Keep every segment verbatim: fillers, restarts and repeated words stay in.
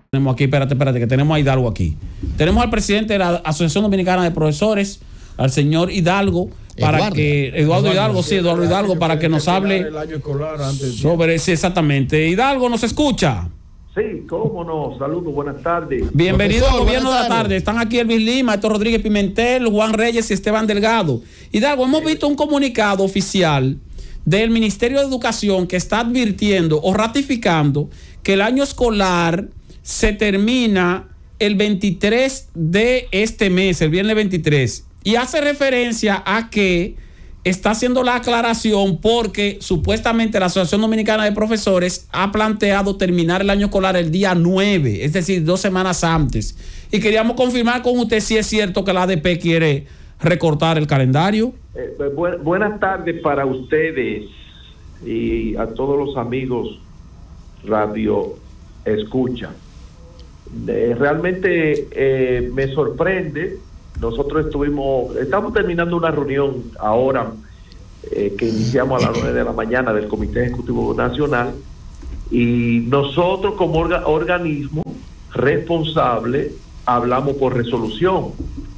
Tenemos aquí, espérate, espérate, que tenemos a Hidalgo aquí. Tenemos al presidente de la Asociación Dominicana de Profesores, al señor Hidalgo, para Eduardo. que Eduardo, Eduardo Hidalgo, sí, Eduardo Hidalgo, para que nos hable el año escolar antes sobre ese exactamente. Hidalgo, ¿nos escucha? Sí, cómo no. Saludos, buenas tardes. Bienvenido Profesor, al Gobierno de la buenas tardes. Tarde. Están aquí Elvis Lima, Héctor Rodríguez Pimentel, Juan Reyes y Esteban Delgado. Hidalgo, hemos visto un comunicado oficial del Ministerio de Educación que está advirtiendo o ratificando que el año escolar se termina el veintitrés de este mes, el viernes veintitrés, y hace referencia a que está haciendo la aclaración porque supuestamente la Asociación Dominicana de Profesores ha planteado terminar el año escolar el día nueve, es decir, dos semanas antes. Y queríamos confirmar con usted si es cierto que la A D P quiere recortar el calendario. Eh, bu- buenas tardes para ustedes y a todos los amigos Radio Escucha. Eh, realmente eh, me sorprende. Nosotros estuvimos, estamos terminando una reunión ahora eh, que iniciamos a las nueve de la mañana del Comité Ejecutivo Nacional, y nosotros como orga, organismo responsable hablamos por resolución,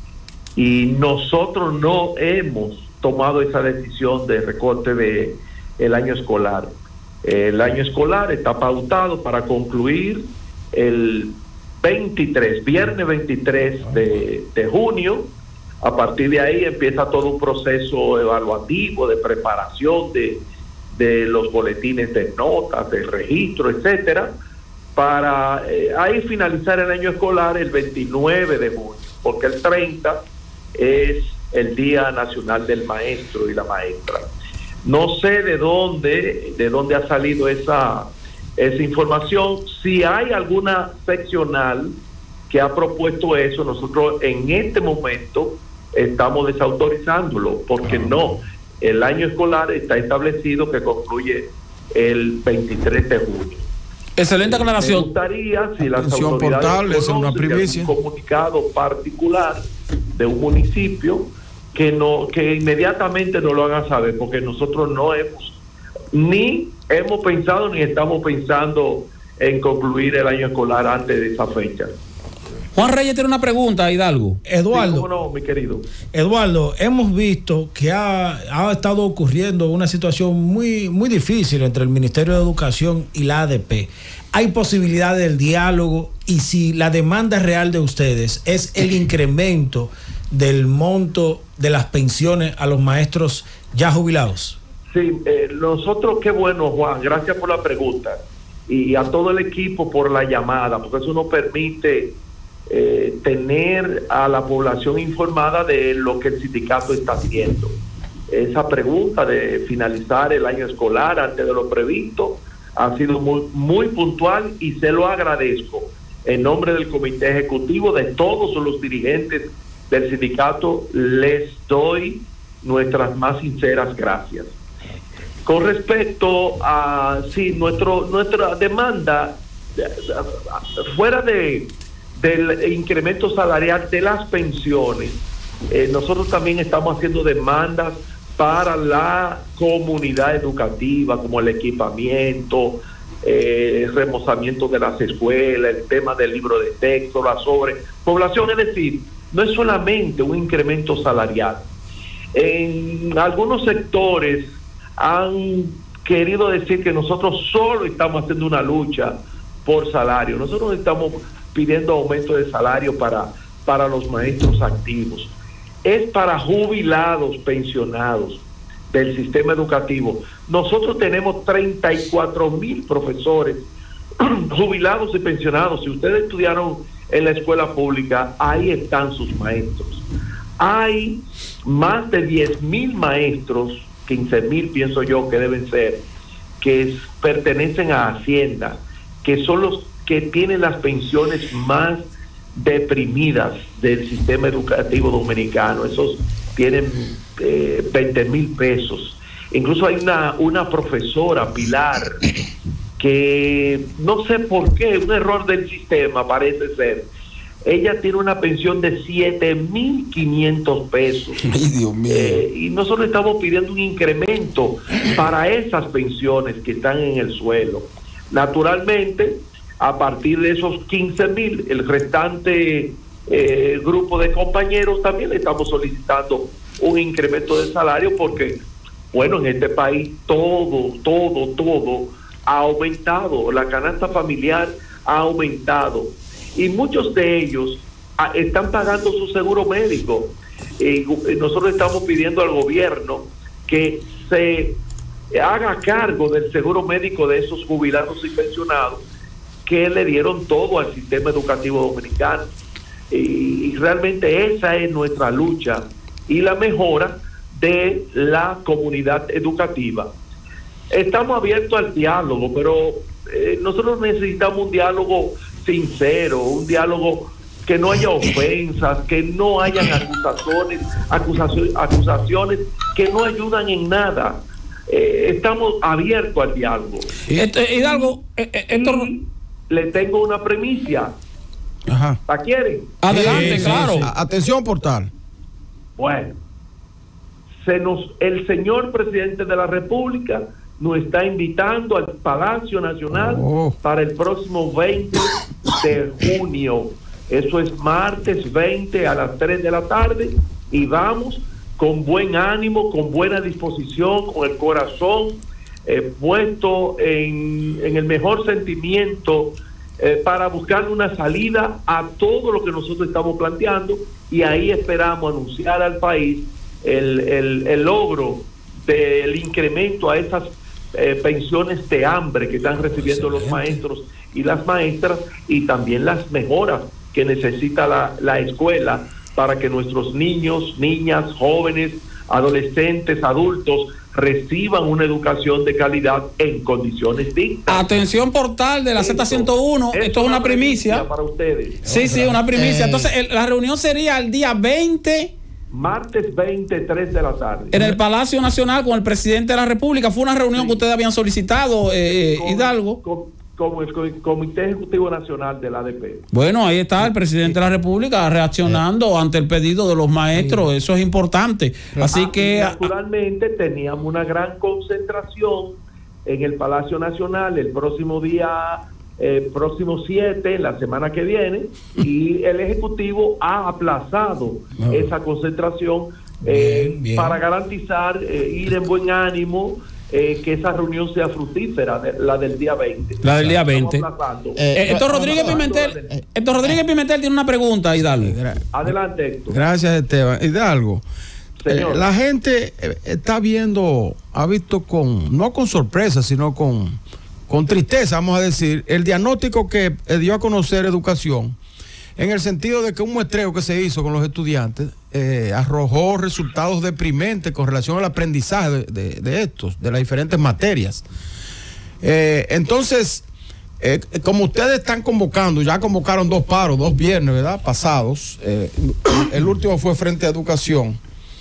y nosotros no hemos tomado esa decisión de recorte de el año escolar. El año escolar está pautado para concluir el veintitrés, viernes veintitrés de, de junio. A partir de ahí empieza todo un proceso evaluativo de preparación de, de los boletines de notas, de registro, etcétera, para eh, ahí finalizar el año escolar el veintinueve de junio, porque el treinta es el Día Nacional del Maestro y la Maestra. No sé de dónde, de dónde ha salido esa esa información. Si hay alguna seccional que ha propuesto eso, nosotros en este momento estamos desautorizándolo, porque no, el año escolar está establecido que concluye el veintitrés de junio. Excelente aclaración. Me gustaría, si las Atención, autoridades portal, esa es una conocen de primicia. algún comunicado particular de un municipio, que no, que inmediatamente nos lo hagan saber, porque nosotros no hemos ni hemos pensado ni estamos pensando en concluir el año escolar antes de esa fecha. Juan Reyes tiene una pregunta, Hidalgo. Eduardo, Sí, ¿cómo no, mi querido? Eduardo, hemos visto que ha, ha estado ocurriendo una situación muy, muy difícil entre el Ministerio de Educación y la A D P. ¿Hay posibilidad del diálogo? Y si la demanda real de ustedes es el incremento del monto de las pensiones a los maestros ya jubilados. Sí, eh, nosotros, qué bueno, Juan, gracias por la pregunta, y a todo el equipo por la llamada, porque eso nos permite eh, tener a la población informada de lo que el sindicato está haciendo. Esa pregunta de finalizar el año escolar antes de lo previsto ha sido muy, muy puntual, y se lo agradezco en nombre del Comité Ejecutivo, de todos los dirigentes del sindicato. Les doy nuestras más sinceras gracias. Con respecto a sí, nuestro nuestra demanda, fuera de del incremento salarial de las pensiones, eh, nosotros también estamos haciendo demandas para la comunidad educativa, como el equipamiento, eh, el remozamiento de las escuelas, el tema del libro de texto, la sobrepoblación. Es decir, no es solamente un incremento salarial. En algunos sectores han querido decir que nosotros solo estamos haciendo una lucha por salario. Nosotros estamos pidiendo aumento de salario para, para los maestros activos. Es para jubilados, pensionados del sistema educativo. Nosotros tenemos treinta y cuatro mil profesores jubilados y pensionados. Si ustedes estudiaron en la escuela pública, ahí están sus maestros. Hay más de diez mil maestros, quince mil pienso yo que deben ser, que es, pertenecen a Hacienda, que son los que tienen las pensiones más deprimidas del sistema educativo dominicano. Esos tienen eh, veinte mil pesos. Incluso hay una, una profesora, Pilar, que no sé por qué, un error del sistema parece ser, ella tiene una pensión de siete mil quinientos pesos. Ay, Dios mío. Eh, y nosotros estamos pidiendo un incremento para esas pensiones que están en el suelo. Naturalmente, a partir de esos quince mil, el restante eh, grupo de compañeros también le estamos solicitando un incremento de salario porque, bueno, en este país todo, todo, todo ha aumentado, la canasta familiar ha aumentado y muchos de ellos a, están pagando su seguro médico. Eh, nosotros estamos pidiendo al gobierno que se haga cargo del seguro médico de esos jubilados y pensionados que le dieron todo al sistema educativo dominicano. Y, y realmente esa es nuestra lucha y la mejora de la comunidad educativa. Estamos abiertos al diálogo, pero eh, nosotros necesitamos un diálogo sincero, un diálogo que no haya ofensas, que no hayan acusaciones, acusaciones, acusaciones que no ayudan en nada. Eh, estamos abiertos al diálogo. Este, Hidalgo, eh, eh, esto... le tengo una premisa. Ajá. ¿La quieren? Adelante, Sí, claro. sí, sí. Atención, portal. Bueno, se nos, el señor presidente de la República nos está invitando al Palacio Nacional Oh. para el próximo veinte de junio. Eso es martes veinte a las tres de la tarde y vamos con buen ánimo, con buena disposición, con el corazón eh, puesto en, en el mejor sentimiento eh, para buscar una salida a todo lo que nosotros estamos planteando y ahí esperamos anunciar al país el, el, el logro del incremento a esas eh, pensiones de hambre que están recibiendo los maestros y las maestras y también las mejoras que necesita la, la escuela para que nuestros niños, niñas, jóvenes, adolescentes, adultos reciban una educación de calidad en condiciones dignas. Atención, portal de la Z ciento uno, esto es una primicia para ustedes. Sí, sí, una primicia. Entonces, el, la reunión sería el día veinte, martes veinte, tres de la tarde. en el Palacio Nacional con el presidente de la República. Fue una reunión sí. que ustedes habían solicitado, eh, con, Hidalgo. Con, como el Comité Ejecutivo Nacional de la A D P. Bueno, ahí está el presidente de la República reaccionando eh. ante el pedido de los maestros, sí. Eso es importante. Así ah, que... Naturalmente teníamos una gran concentración en el Palacio Nacional el próximo día, eh, próximo siete, la semana que viene, y el Ejecutivo ha aplazado no. esa concentración eh, bien, bien. para garantizar eh, ir en buen ánimo, Eh, que esa reunión sea fructífera, de, la del día veinte. La del día veinte. Eh, Héctor Rodríguez Pimentel, eh, Héctor Rodríguez Pimentel tiene una pregunta, Hidalgo. Adelante, Héctor. Gracias, Esteban. Hidalgo, eh, la gente está viendo, ha visto con, no con sorpresa, sino con, con tristeza, vamos a decir, el diagnóstico que dio a conocer Educación, en el sentido de que un muestreo que se hizo con los estudiantes eh, arrojó resultados deprimentes con relación al aprendizaje de, de, de estos, de las diferentes materias. Eh, entonces, eh, como ustedes están convocando, ya convocaron dos paros, dos viernes, ¿verdad? Pasados, eh, el último fue frente a Educación.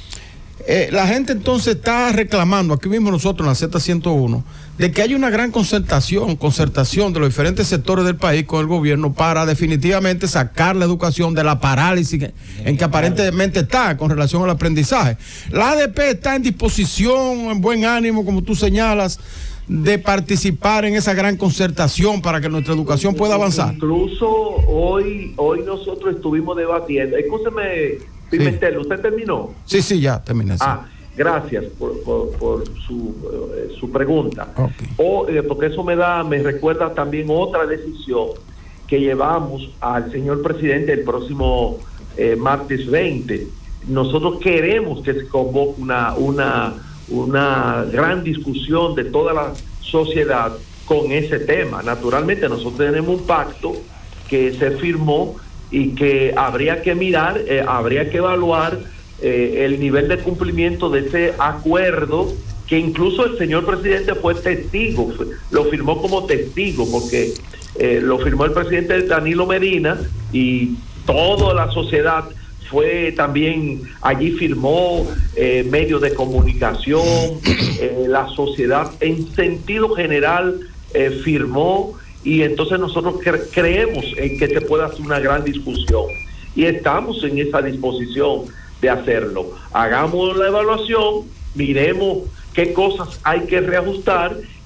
Eh, la gente entonces está reclamando, aquí mismo nosotros en la Z ciento uno, de que hay una gran concertación, concertación de los diferentes sectores del país con el gobierno para definitivamente sacar la educación de la parálisis que, en que aparentemente está con relación al aprendizaje. La A D P está en disposición, en buen ánimo, como tú señalas, de participar en esa gran concertación para que nuestra educación pueda avanzar. Incluso hoy, hoy nosotros estuvimos debatiendo, escúcheme, Pimentel, sí. ¿Usted terminó? Sí, sí, ya terminé. Sí. Ah, gracias por, por, por su, eh, su pregunta. Okay. O, eh, porque eso me da, me recuerda también otra decisión que llevamos al señor presidente el próximo eh, martes veinte. Nosotros queremos que se convoque una, una, una gran discusión de toda la sociedad con ese tema. Naturalmente nosotros tenemos un pacto que se firmó y que habría que mirar, eh, habría que evaluar eh, el nivel de cumplimiento de ese acuerdo, que incluso el señor presidente fue testigo, fue, lo firmó como testigo, porque eh, lo firmó el presidente Danilo Medina y toda la sociedad fue también, allí firmó eh, medios de comunicación, eh, la sociedad en sentido general eh, firmó. Y entonces nosotros cre creemos en que se pueda hacer una gran discusión y estamos en esa disposición de hacerlo. Hagamos la evaluación, miremos qué cosas hay que reajustar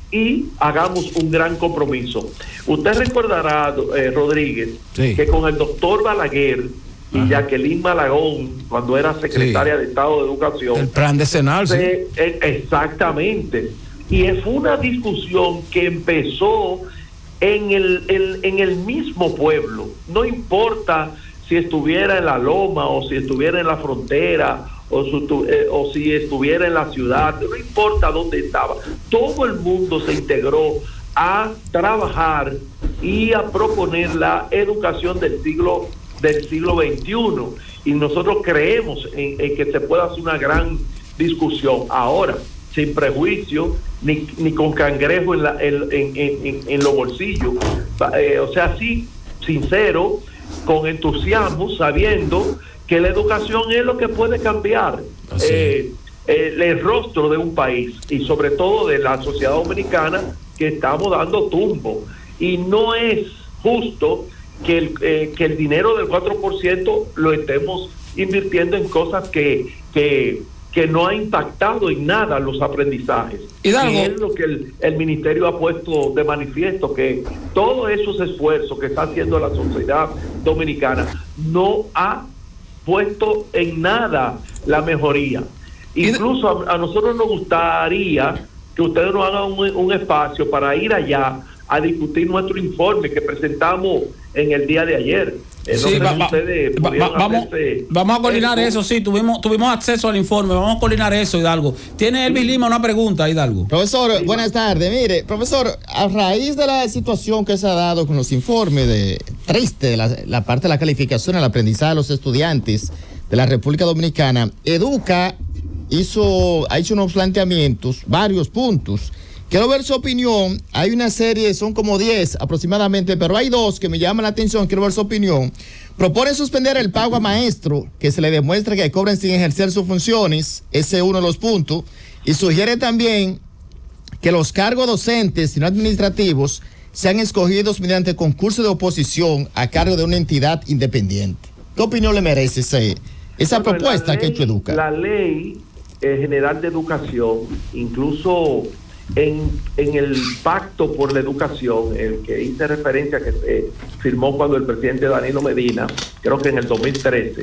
y hagamos un gran compromiso. Usted recordará, eh, Rodríguez, sí, que con el doctor Balaguer y Ajá. Jacqueline Malagón, cuando era secretaria sí. de Estado de Educación, el plan decenal, se, sí. eh, exactamente, y fue una discusión que empezó en el, el, en el mismo pueblo, no importa si estuviera en la loma o si estuviera en la frontera o, su, eh, o si estuviera en la ciudad, no importa dónde estaba, todo el mundo se integró a trabajar y a proponer la educación del siglo del siglo veintiuno, y nosotros creemos en, en que se puede hacer una gran discusión ahora, sin prejuicio ni, ni con cangrejo en, la, en, en, en, en los bolsillos, eh, o sea, sí, sincero, con entusiasmo, sabiendo que la educación es lo que puede cambiar eh, el, el rostro de un país y sobre todo de la sociedad dominicana, que estamos dando tumbo, y no es justo que el, eh, que el dinero del cuatro por ciento lo estemos invirtiendo en cosas que, que, que no ha impactado en nada los aprendizajes. Hidalgo. Y es lo que el, el ministerio ha puesto de manifiesto, que todos esos esfuerzos que está haciendo la sociedad dominicana no ha puesto en nada la mejoría. Incluso a, a nosotros nos gustaría que ustedes nos hagan un, un espacio para ir allá a discutir nuestro informe que presentamos en el día de ayer. Eh, sí, no va, va, va, vamos, vamos a coordinar eso, sí, tuvimos tuvimos acceso al informe, vamos a coordinar eso, Hidalgo. Tiene Elvis Lima una pregunta, Hidalgo. Profesor, sí, buenas tardes. Mire, profesor, a raíz de la situación que se ha dado con los informes de triste de la, la parte de la calificación al aprendizaje de los estudiantes de la República Dominicana, Educa hizo, ha hecho unos planteamientos, varios puntos. Quiero ver su opinión. Hay una serie, son como diez aproximadamente, pero hay dos que me llaman la atención. Quiero ver su opinión. Propone suspender el pago a maestro que se le demuestra que cobran sin ejercer sus funciones. Ese es uno de los puntos. Y sugiere también que los cargos docentes y no administrativos sean escogidos mediante concurso de oposición a cargo de una entidad independiente. ¿Qué opinión le merece ese, esa bueno, propuesta ley, que ha hecho Educa? La ley eh, general de educación, incluso En, en el pacto por la educación, el que hice referencia, que se firmó cuando el presidente Danilo Medina, creo que en el dos mil trece,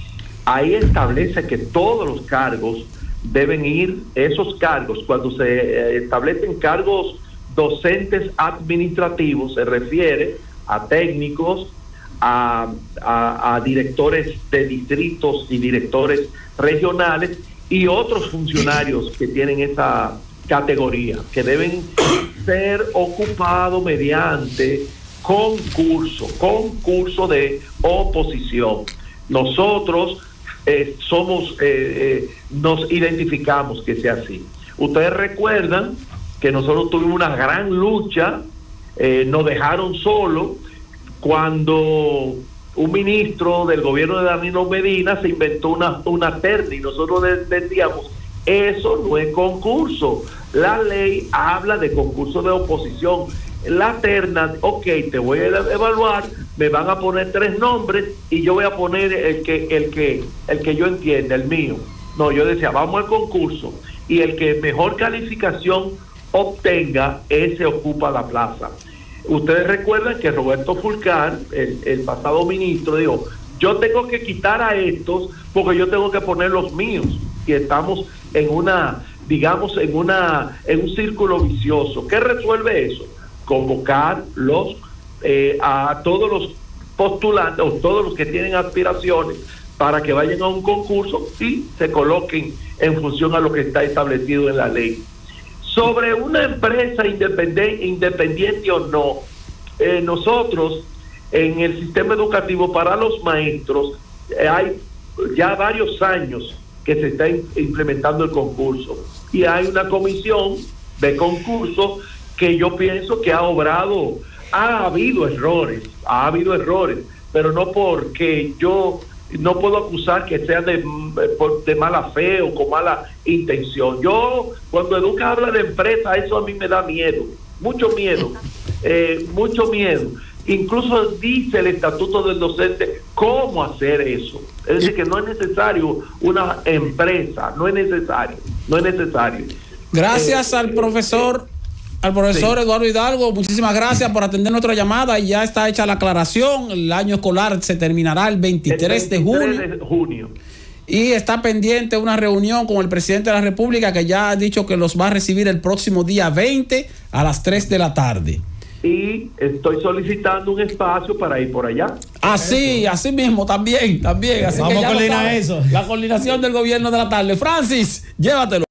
ahí establece que todos los cargos deben ir, esos cargos, cuando se eh, establecen cargos docentes administrativos, se refiere a técnicos, a, a, a directores de distritos y directores regionales y otros funcionarios que tienen esa categoría, que deben ser ocupados mediante concurso, concurso de oposición. Nosotros eh, somos, eh, eh, nos identificamos que sea así. Ustedes recuerdan que nosotros tuvimos una gran lucha, eh, nos dejaron solos cuando un ministro del gobierno de Danilo Medina se inventó una, una terna y nosotros decíamos, eso no es concurso. La ley habla de concurso de oposición. La terna, ok, te voy a evaluar, me van a poner tres nombres y yo voy a poner el que, el que, el que yo entienda, el mío. No, yo decía, vamos al concurso y el que mejor calificación obtenga, ese ocupa la plaza. Ustedes recuerdan que Roberto Fulcar, el, el pasado ministro, dijo, yo tengo que quitar a estos porque yo tengo que poner los míos. Y estamos en una, digamos, en una, en un círculo vicioso. ¿Qué resuelve eso? Convocar los, eh, a todos los postulantes, o todos los que tienen aspiraciones, para que vayan a un concurso y se coloquen en función a lo que está establecido en la ley. Sobre una empresa independiente, independiente o no, eh, nosotros en el sistema educativo para los maestros eh, hay ya varios años que se está implementando el concurso y hay una comisión de concurso que yo pienso que ha obrado, ha habido errores, ha habido errores, pero no porque yo no puedo acusar que sea de, de mala fe o con mala intención. Yo, cuando Educa habla de empresa, eso a mí me da miedo, mucho miedo, eh, mucho miedo. Incluso dice el estatuto del docente cómo hacer eso. Es decir, que no es necesario una empresa, no es necesario, no es necesario. Gracias eh, al profesor Al profesor Sí. Eduardo Hidalgo, muchísimas gracias por atender nuestra llamada y ya está hecha la aclaración. El año escolar se terminará el veintitrés de junio. de junio. Y está pendiente una reunión con el presidente de la República que ya ha dicho que los va a recibir el próximo día veinte a las tres de la tarde. Y estoy solicitando un espacio para ir por allá. Así, así mismo, también, también. Así Vamos que ya a lo coordinar saben, eso. La coordinación del gobierno de la tarde. Francis, llévatelo.